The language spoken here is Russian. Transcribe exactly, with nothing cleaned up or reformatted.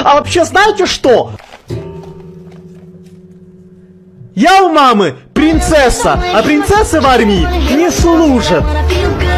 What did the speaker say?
А вообще знаете что? Я у мамы принцесса, а принцессы в армии не служат.